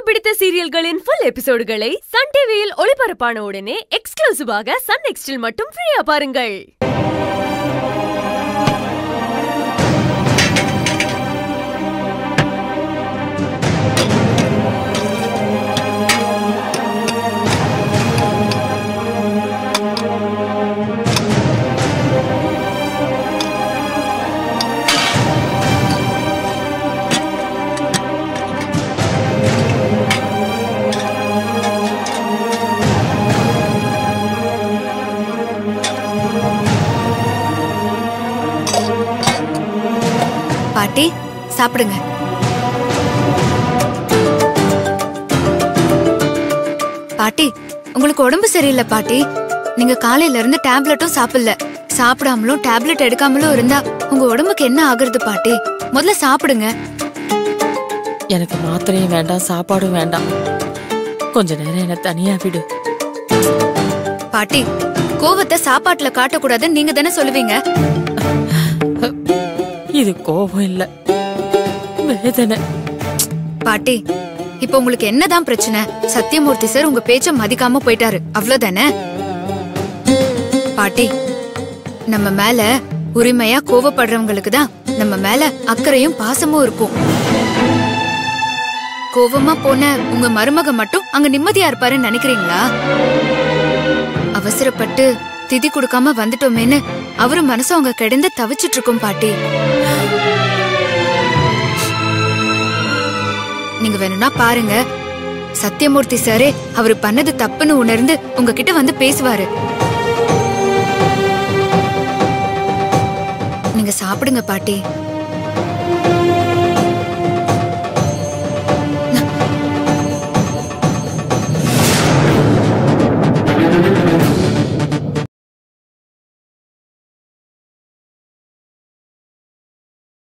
பிடித்த சீரியல்களின் full எபிசோடுகளை Sun டிவியில் ஒளிபரப்பான உடனே எக்ஸ்க்ளூசிவாக சன் நெக்ஸ்டில் மட்டும் ஃப்ரீயா பாருங்கள். பாட்டி சாப்பிடுங்க. பாட்டி உங்களுக்கு உடம்பு சரியில்லை பாட்டி. நீங்க காலையில இருந்து டேப்லெட்டும் சாப்பிடல. சாப்பிடாமலும் டேப்லெட் எடுக்காமலும் இருந்தா உங்க உடம்புக்கு என்ன ஆகுறது பாட்டி? முதல்ல சாப்பிடுங்க. எனக்கு மாத்திரையும் வேண்டாம், சாப்பாடும் வேண்டாம். கொஞ்ச நேரம் என்ன தனியா விடு. பாட்டி கோவத்தை சாப்பாட்டுல காட்டக்கூடாதுன்னு நீங்க தானே சொல்லுவீங்க. இது கோபம் இல்ல, வேதனை. பாட்டி இப்ப உங்களுக்கு என்னதான் பிரச்சனை? சத்தியமூர்த்தி சார் உங்க பேச்ச மதிக்காம போயிட்டாரு, அவ்வளவுதானே? பாட்டி நம்ம மேல உரிமையா கோவப்படுறவங்களுக்கு தான் நம்ம மேல அக்கறையும் பாசமும் இருக்கும். கோவமா போன உங்க மருமக மட்டும் அங்க நிம்மதியா இருப்பாருன்னு நினைக்கிறீங்களா? அவசரப்பட்டு திதி கொடுக்காம வந்துட்டோமேன்னு அவரு மனசு அவங்க கிடந்து தவிச்சிட்டு இருக்கும் பாட்டி. நீங்க வேணும்னா பாருங்க, சத்தியமூர்த்தி சாரே அவரு பண்ணது தப்புன்னு உணர்ந்து உங்ககிட்ட வந்து பேசுவாரு. நீங்க சாப்பிடுங்க பாட்டி.